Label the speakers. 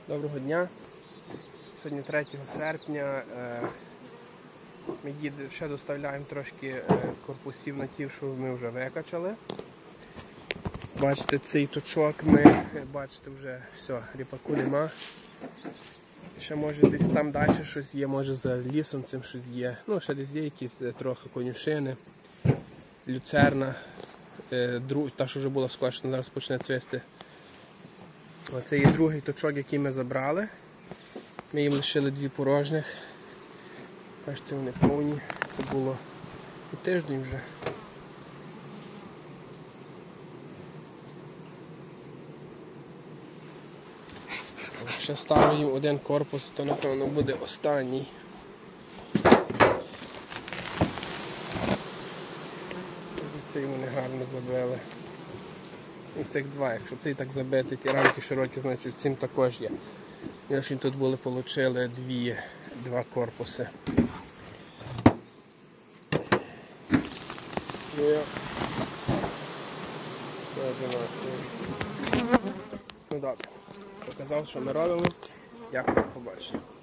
Speaker 1: Доброго дня. Сьогодні 3 серпня. Ми ще доставляємо трошки корпусів на ті, що ми вже викачали. Бачите, цей точок ми, бачите, вже все, ріпаку нема. Ще може десь там далі щось є, може за лісом цим щось є. Ну, ще десь є якісь трохи конюшини, люцерна, та, що вже була скошена, зараз почне цвісти. Оце є другий точок, який ми забрали. Ми їм лишили 2 порожніх. Бачите, вони повні. Це було і тиждень вже. Ще ставимо їм один корпус, то напевно буде останній. Цей вони гарно забили. І цих 2, якщо цей так забитий, ті рамки широкі, значить цим також є. Якщо тут були, отримали 2 корпуси. Все одинаково. Ну добре, показав, що ми робимо. Дякую, побачення.